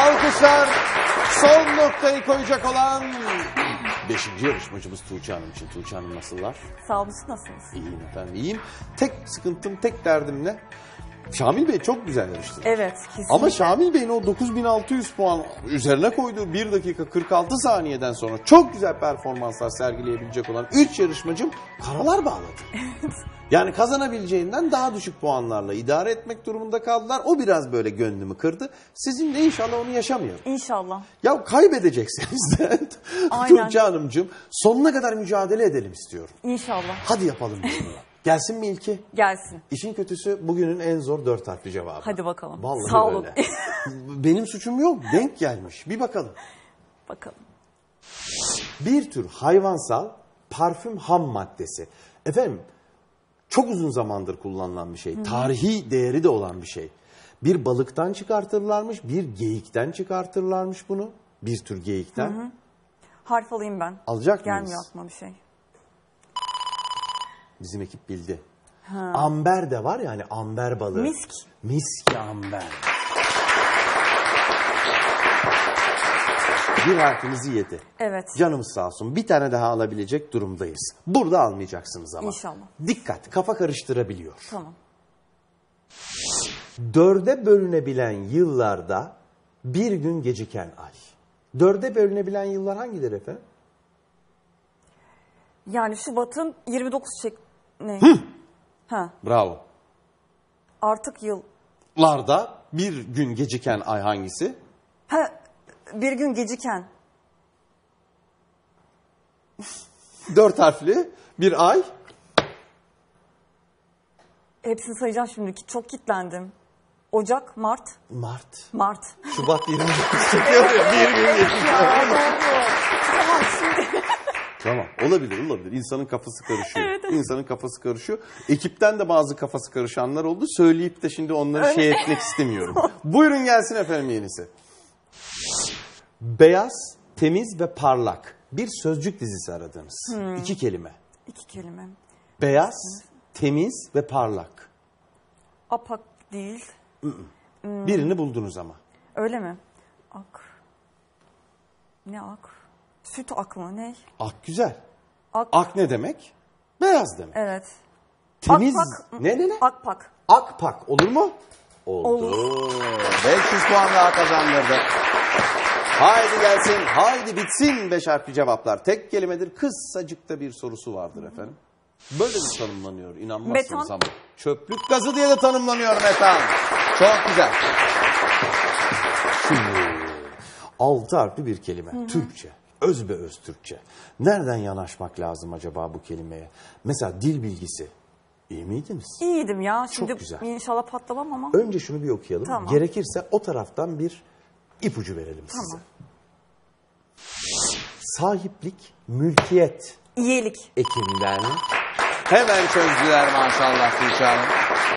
alkışlar son noktayı koyacak olan 5. yarışmacımız Tuğçe Hanım için. Tuğçe Hanım nasıllar? Sağ olun, siz nasılsınız? İyiyim efendim, iyiyim. Tek sıkıntım, tek derdim ne? Şamil Bey çok güzel yarıştı. Evet, kesinlikle. Ama Şamil Bey'in o 9600 puan üzerine koyduğu 1 dakika 46 saniyeden sonra çok güzel performanslar sergileyebilecek olan 3 yarışmacım karalar bağladı. Yani kazanabileceğinden daha düşük puanlarla idare etmek durumunda kaldılar. O biraz böyle gönlümü kırdı. Sizinle inşallah onu yaşamayalım. İnşallah. Ya kaybedecekseniz de Tuğçe Hanımcığım sonuna kadar mücadele edelim istiyorum. İnşallah. Hadi yapalım biz bunu. Gelsin mi ilki? Gelsin. İşin kötüsü bugünün en zor 4 harfli cevabı. Hadi bakalım. Vallahi sağ olun. öyle. Benim suçum yok. Denk gelmiş. Bir bakalım. Bakalım. Bir tür hayvansal parfüm ham maddesi. Efendim çok uzun zamandır kullanılan bir şey. Tarihi değeri de olan bir şey. Bir balıktan çıkartırlarmış, bir geyikten çıkartırlarmış bunu. Bir tür geyikten. Harf alayım ben. Alacak mıyız? Gelmiyor aklıma bir şey. Bizim ekip bildi. Amber de var yani amber balığı. Misk. Miski amber. Bir harfimizi yedi. Evet. Canımız sağ olsun. Bir tane daha alabilecek durumdayız. Burada almayacaksınız ama. İnşallah. Dikkat, kafa karıştırabiliyor. Tamam. 4'e bölünebilen yıllarda bir gün geciken ay. 4'e bölünebilen yıllar hangileri efendim? Yani Şubat'ın 29 ne? Ha. Bravo. Artık yıl. Larda bir gün geciken ay hangisi? Ha. Bir gün geciken. 4 harfli bir ay. Hepsini sayacağım şimdi. Çok kilitlendim. Ocak, Mart. Mart. Şubat 29 çekiyor ya. Bir gün geciken. Tamam şimdi. Tamam, olabilir. İnsanın kafası karışıyor. Evet. İnsanın kafası karışıyor. Ekipten de bazı kafası karışanlar oldu. Söyleyip de şimdi onları şey etmek istemiyorum. Buyurun gelsin efendim yenisi. Beyaz, temiz ve parlak. Bir sözcük dizisi aradınız. 2 kelime. 2 kelime. Beyaz, temiz ve parlak. Apak değil. Birini buldunuz ama. Öyle mi? Ak. Ne ak? Süt ak mı? Ne? Ak güzel. Ak. Ak ne demek? Beyaz demek. Evet. Temiz. Akpak. Ne? Akpak. Akpak olur mu? Oldu. 500 puan daha kazandırdı. Haydi gelsin, haydi bitsin 5 harfli cevaplar. Tek kelimedir, kısacık da bir sorusu vardır efendim. Böyle de tanımlanıyor, inanmazsınız ama. Çöplük gazı diye de tanımlanıyor metan. Çok güzel. Şimdi 6 harfli bir kelime, Türkçe. Özbeöz Türkçe. Nereden yanaşmak lazım acaba bu kelimeye? Mesela dil bilgisi. İyi miydiniz? İyiydim ya. Şimdi çok güzel. İnşallah patlamam ama. Önce şunu bir okuyalım. Tamam. Gerekirse o taraftan bir ipucu verelim size. Sahiplik, mülkiyet. İyilik. Ekinden. Hemen çözdüler maşallah Tuğçe Hanım.